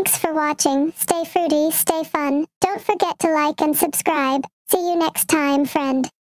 Thanks for watching. Stay fruity, stay fun. Don't forget to like and subscribe. See you next time, friend.